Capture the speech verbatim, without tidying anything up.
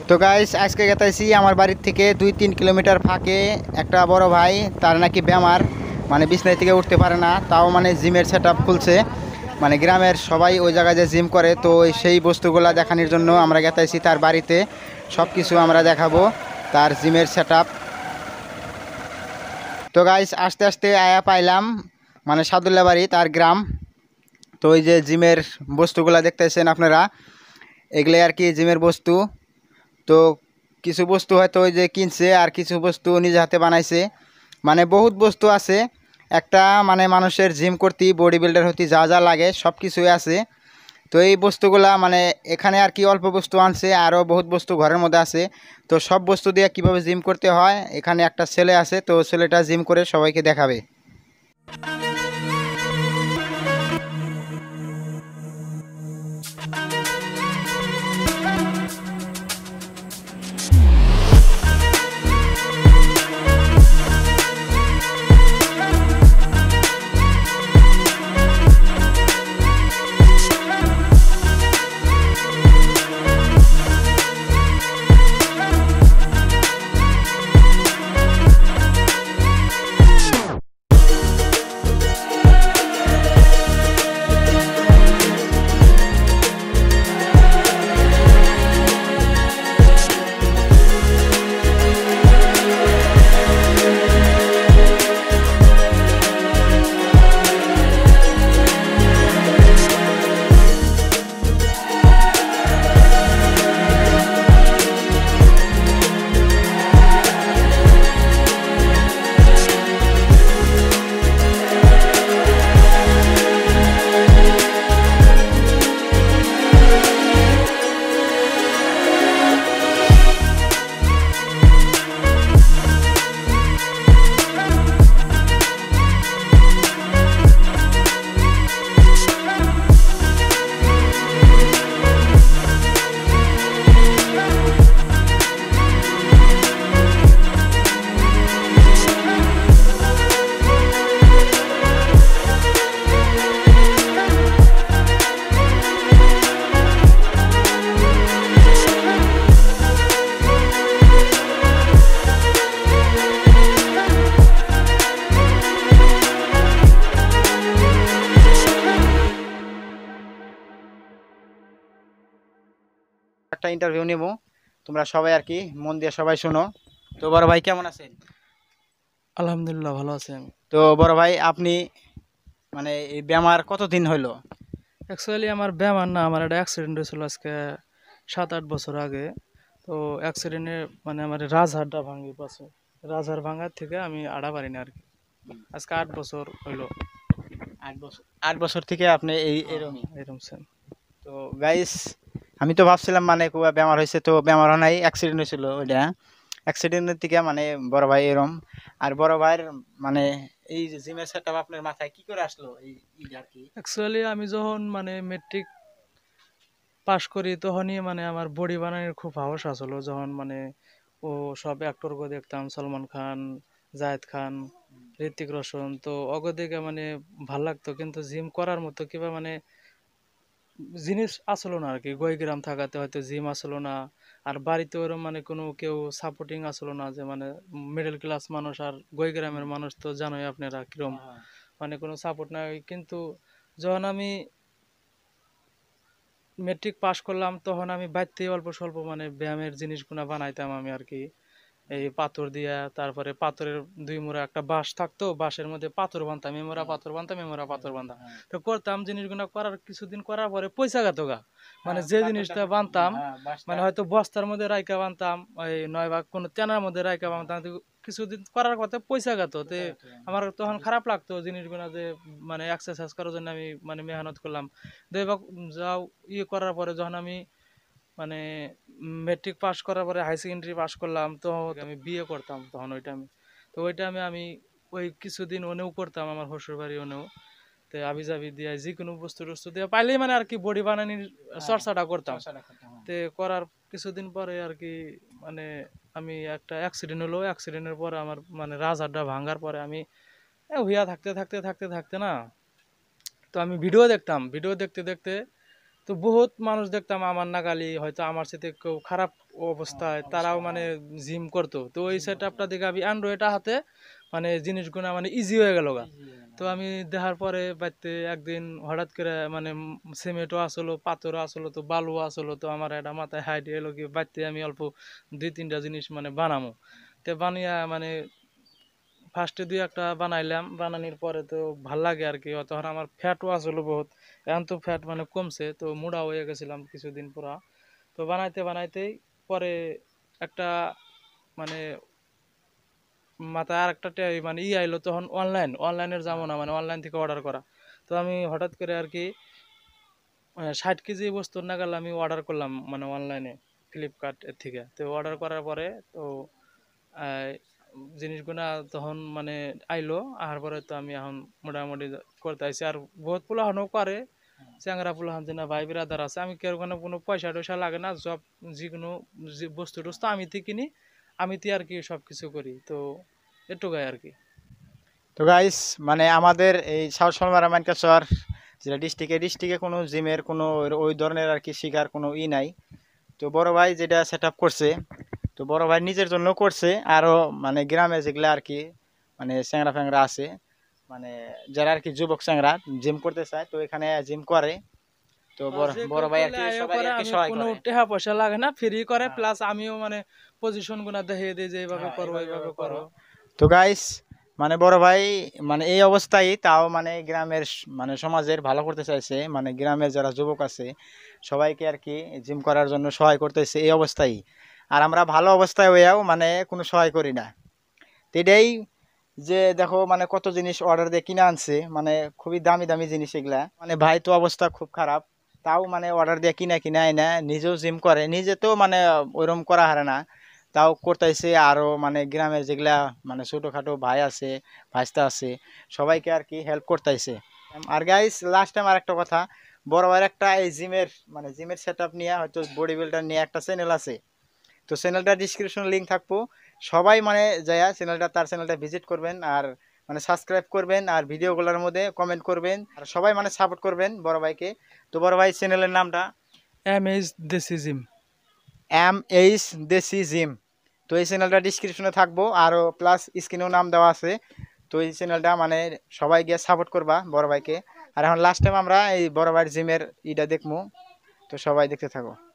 তো গাইস আজকে গেতাইছি আমার বাড়ির থেকে দুই তিন কিলোমিটার ফাঁকে একটা বড় ভাই, তার নাকি বেমার, মানে বিছনায় থেকে উঠতে পারে না, তাও মানে জিমের সেট আপ খুলছে। মানে গ্রামের সবাই ওই জায়গায় যে জিম করে, তো সেই বস্তুগুলা দেখানোর জন্য আমরা গেতাইছি তার বাড়িতে। সব কিছু আমরা দেখাবো, তার জিমের সেট আপ। তো গাইস আস্তে আস্তে আয়া পাইলাম মানে সাদুল্লা বাড়ি, তার গ্রাম। তো ওই যে জিমের বস্তুগুলা দেখতেছেন আপনারা, এগুলো আর কি জিমের বস্তু। তো কিছু বস্তু হয়তো ওই যে কিনছে, আর কিছু বস্তু নিজে হাতে বানাইছে। মানে বহুত বস্তু আছে একটা, মানে মানুষের জিম করতে, বডি বিল্ডার হতে যা যা লাগে সব কিছুই আছে। তো এই বস্তুগুলা মানে এখানে আর কি অল্প বস্তু আনছে, আরও বহুত বস্তু ঘরের মধ্যে আছে। তো সব বস্তু দিয়ে কিভাবে জিম করতে হয়, এখানে একটা ছেলে আছে, তো ছেলেটা জিম করে সবাইকে দেখাবে। একটা ইন্টারভিউ নেব, তোমরা সবাই আর কি মন দিয়ে সবাই শোনো। তো বড় ভাই কেমন আছেন? আলহামদুলিল্লাহ ভালো আছি আমি। তো বড় ভাই আপনি মানে এই বেমার কতদিন হইলো? অ্যাকচুয়ালি আমার ব্যায়াম না, আমার একটা অ্যাক্সিডেন্ট হয়েছিল আজকে সাত আট বছর আগে। তো অ্যাক্সিডেন্টে মানে আমার রাজহাড়টা ভাঙি পাশে, রাজহাড় ভাঙার থেকে আমি আড়া পারিনি আর কি। আজকে আট বছর হইলো। আট বছর আট বছর থেকে আপনি এই এরকমই? এরকম সেম। তো গাইস আমি তো ভাবছিলাম মানে কুয়া বেমার হয়েছে, তো বেমার হয় নাই, অ্যাক্সিডেন্ট হয়েছিল ওইটা। অ্যাক্সিডেন্টের থেকে মানে বড় ভাই এরম। আর বড় ভাইয়ের মানে এই যে জিমের সেটআপ আপনার মাথায় কি করে আসলো এই ই আর কি? অ্যাকচুয়ালি আমি যখন মানে মেট্রিক পাশ করি তখনই মানে আমার বডি বানানোর খুব সাহস আসলো, যখন মানে ও সব অ্যাক্টরকে দেখতাম, সলমান খান, জায়েদ খান, ঋতিক রোশন, তো অগো দেখে মানে ভাল লাগতো, কিন্তু জিম করার মতো কিবা মানে জিনিস আসলো না আর কি। গয়গ্রাম থাকাতে হয়তো জিম আসলো না, আর বাড়িতে ওরম মানে কোনো কেউ সাপোর্টিং আসলো না, যে মানে মিডল ক্লাস মানুষ আর গয়গ্রামের মানুষ তো জানোই আপনারা কিরম, হ্যাঁ, মানে কোনো সাপোর্ট নাই। কিন্তু যখন আমি মেট্রিক পাস করলাম তখন আমি বাড়িতে অল্প স্বল্প মানে ব্যায়ামের জিনিসগুলা বানাইতাম আমি আর কি। এই পাথর দিয়া, তারপরে পাথরের দুই মোড়া একটা বাঁশ থাকতো, বাঁশের মধ্যে পাথর বানতাম, এমোরা পাথর বানতাম, এমোরা পাথর বানতাম। হ্যাঁ, তো করতাম জিনিসগুলো, করার কিছুদিন করার পরে পয়সা গাতো গা, মানে হ্যাঁ, যে পাথরটা জিনিসটা করতে- বানতাম হ্যাঁ, বাঁশটা। মানে হয়তো বস্তার মধ্যে রাইকা বানতাম, ওই নয় বা কোনো তেনার মধ্যে রাইকা বানতাম, তো কিছুদিন করার কথা পয়সা গাতো। তে আমার তখন খারাপ লাগতো জিনিসগুলো, যে মানে এক্সারসাইজ করার জন্য আমি মানে মেহনত করলাম। দেবা যাও ইয়ে করার পরে যখন আমি মানে মেট্রিক পাস করার পরে হাই সেকেন্ডারি পাস করলাম, তো আমি বিয়ে করতাম তখন ওই টাইমে। তো ওই টাইমে আমি ওই কিছুদিন ওনেও করতাম, আমার শ্বশুর বাড়ি ওনেও। তো আবি জাবি দিয়ে যে কোনো বস্তু টস্তু দিয়ে পাইলেই মানে আর কি বডি বানানির চর্চাটা করতাম। চর্চাটা করতে, হ্যাঁ। তে করার কিছুদিন পরে আর কি মানে আমি একটা অ্যাক্সিডেন্ট হলো, অ্যাক্সিডেন্টের পরে আমার মানে রাজহাড়টা ভাঙার পরে আমি এ হুইয়া থাকতে থাকতে থাকতে থাকতে না, তো আমি ভিডিও দেখতাম, ভিডিও দেখতে দেখতে তো বহুত মানুষ দেখতাম আমার নাগালি, হয়তো আমার সাথে কেউ খারাপ অবস্থায় তারাও মানে জিম করতো, তো ওই সেট আপটা দেখে আমি অ্যান্ড্রয়েড হাতে মানে জিনিসগুলো মানে ইজি হয়ে গেল গা। তো আমি দেখার পরে বাড়িতে একদিন হঠাৎ করে মানে সিমেন্টও আসলো, পাথরও আসলো, তো বালু আসলো, তো আমার একটা মাথায় হাইডিয়া এলো কি বাড়িতে আমি অল্প দুই তিনটা জিনিস মানে বানামো। তো বানিয়া মানে ফার্স্টে দুই একটা বানাইলাম, বানানোর পরে তো ভাল লাগে আর কি। তখন আমার ফ্যাটও আসলো বহুত, এখন তো ফ্যাট মানে কমছে, তো মোটা হয়ে গেছিলাম কিছুদিন পুরা। তো বানাইতে বানাইতেই পরে একটা মানে মাথায় আর একটা টে- মানে ই আইলো, তখন অনলাইন অনলাইনের জামানা, মানে অনলাইন থেকে অর্ডার করা। তো আমি হঠাৎ করে আর কি ষাট কেজি বস্তুর নাগাল আমি অর্ডার করলাম মানে অনলাইনে ফ্লিপকার্ট এর থেকে। তো অর্ডার করার পরে তো আহ, জিনিসগুলা তখন মানে আইলো, আহার পরে তো আমি এখন মোটামুটি করতে আইছি। আর বহুত পোলাহানও করে, চ্যাংরা পোলাহান যে না ভাই বিরাদার আছে, আমি কেউ কোনো কোনো পয়সা টয়সা লাগে না, সব যে কোনো যে বস্তু টস্তু আমি তে কিনি, আমি তে আর কি সব কিছু করি। তো এটুকাই আর কি। তো গাইস, মানে আমাদের এই সাউথ সলমারা মানকাসর যেটা ডিস্ট্রিক্টে ডিস্ট্রিক্টে কোনো জিমের কোনো ওই ওই ধরনের আর কি শিকার কোনো ই নাই। তো বড় ভাই যেটা সেট আপ করছে, তো বড় ভাই নিজের জন্য করছে, আরও মানে গ্রামে যেগুলো আর কি মানে চ্যাংরা ফ্যাংরা আছে, মানে যারা আর কি যুবক চ্যাংরা জিম করতে চায়, তো এখানে জিম করে। তো আর বড় যে বড় কেউ ভাই আর করলে কি আয়ও সবাই করে, আর কি আমি সহায় কোনো করে। টাকা পয়সা লাগে না, ফ্রি করে, হ্যাঁ, প্লাস আমিও মানে পজিশন গুলা দেখিয়ে দিই যে এইভাবে হ্যাঁ, করো এইভাবে এইভাবে এইভাবে করো। করো। তো গাইস, মানে বড় ভাই মানে এই অবস্থায় তাও মানে গ্রামের স- মানে সমাজের ভালো করতে চাইছে, মানে গ্রামের যারা যুবক আছে সবাইকে আর কি জিম করার জন্য সহায় করতেছে এই অবস্থায়। আর আমরা ভালো অবস্থায় হয়েও মানে কোনো সহায় করি না। তো এটাই যে দেখো মানে কত জিনিস অর্ডার দিয়ে কিনে আনছে, মানে খুবই দামি দামি জিনিস এগুলা, মানে ভাই তো অবস্থা খুব খারাপ, তাও মানে অর্ডার দিয়ে কিনা কিনা এনে নিজেও জিম করে, নিজে তো মানে ওইরকম করা হারে না, তাও করতেছে। আরও মানে গ্রামের যেগুলা মানে ছোটোখাটো ভাই আছে, ভাইস্তা আছে, সবাইকে আর কি হেল্প করতেছে। আর গাইস লাস্ট টাইম আর একটা কথা, বড় ভাইয়ের একটা এই জিমের মানে জিমের সেট আপ নিয়ে হয়তো বডি বিল্ডার নিয়ে একটা চ্যানেল আছে, তো চ্যানেলটা ডিসক্রিপশন লিঙ্ক থাকবো, সবাই মানে যায়া চ্যানেলটা তার চ্যানেলটা ভিজিট করবেন, আর মানে সাবস্ক্রাইব করবেন, আর ভিডিওগুলোর মধ্যে কমেন্ট করবেন, আর সবাই মানে সাপোর্ট করবেন বড় ভাইকে। তো বড় ভাই চ্যানেলের নামটা M H Desi gym. M H Desi gym. তো এই চ্যানেলটা ডিসক্রিপশনে থাকবো, আরও প্লাস স্ক্রিনেও নাম দেওয়া আছে। তো এই চ্যানেলটা মানে সবাই গিয়ে সাপোর্ট করবা বড় ভাইকে। আর এখন লাস্ট টাইম আমরা এই বড় ভাইয়ের জিমের ইটা দেখবো, তো সবাই দেখতে থাকো।